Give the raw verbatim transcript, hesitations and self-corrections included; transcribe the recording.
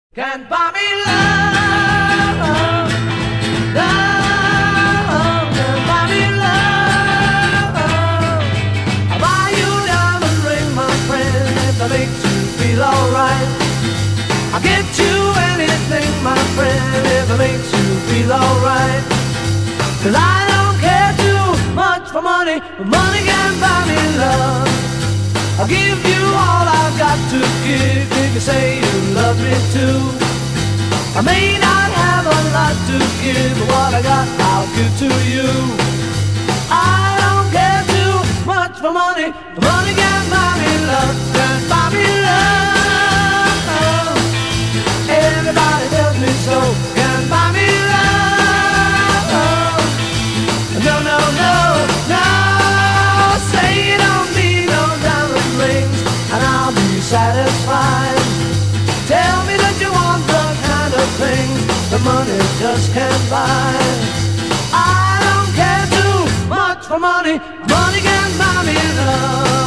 Can't buy me love, love, can't buy me love. I'll buy you a diamond ring, my friend, if that makes you feel alright. I'll get you anything, my friend, if it makes you feel alright. Cause I don't care too much for money, but money can't buy me love. I'll give you all I've got to give if you say you love me too. I may not have a lot to give, but what I got I'll give to you. I don't care too much for money, but money can't buy me love, can't buy me love. Everybody tells me so, can't buy me love. No, no, no, no, say you don't need no diamond rings and I'll be satisfied. Tell me that you want the kind of thing the money just can't buy. I don't care too much for money, money can't buy me love.